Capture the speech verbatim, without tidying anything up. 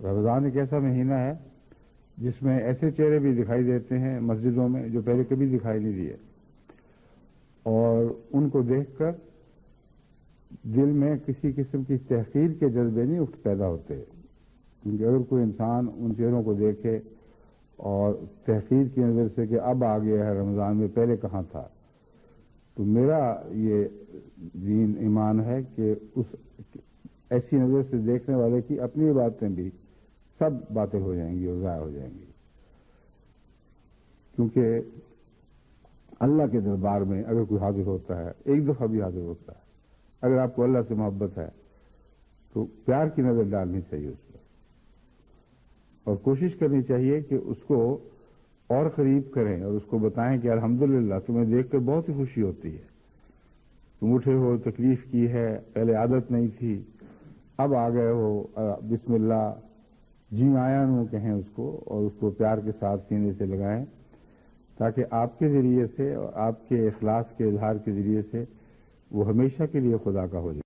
رمضان ایک ایسا مہینہ ہے جس میں ایسے چہرے بھی دکھائی دیتے ہیں مسجدوں میں جو پہلے کبھی دکھائی نہیں دیے، اور ان کو دیکھ کر دل میں کسی قسم کی تحقیر کے جذبے نہیں اٹھ پیدا ہوتے، کیونکہ اگر کوئی انسان ان چہروں کو دیکھے اور تحقیر کی نظر سے کہ اب آ گیا ہے رمضان میں پہلے کہاں تھا، تو میرا یہ دین ایمان ہے کہ اس ایسی نظر سے دیکھنے والے کی اپنی باتیں بھی سب باطل ہو جائیں گی اور ضائع ہو جائیں گی، کیونکہ اللہ کے دربار میں اگر کوئی حاضر ہوتا ہے، ایک دفعہ بھی حاضر ہوتا ہے، اگر آپ کو اللہ سے محبت ہے تو پیار کی نظر ڈالنی چاہیے اس پر، اور کوشش کرنی چاہیے کہ اس کو اور قریب کریں اور اس کو بتائیں کہ الحمدللہ تمہیں دیکھ کر بہت ہی خوشی ہوتی ہے، تم اٹھے ہو، تکلیف کی ہے، پہلے عادت نہیں تھی، اب آ گئے ہو، بسم اللہ، جی آیا نو کہیں اس کو، اور اس کو پیار کے ساتھ سینے سے لگائیں، تاکہ آپ کے ذریعے سے اور آپ کے اخلاص کے اظہار کے ذریعے سے وہ ہمیشہ کے لیے خدا کا ہو جائے۔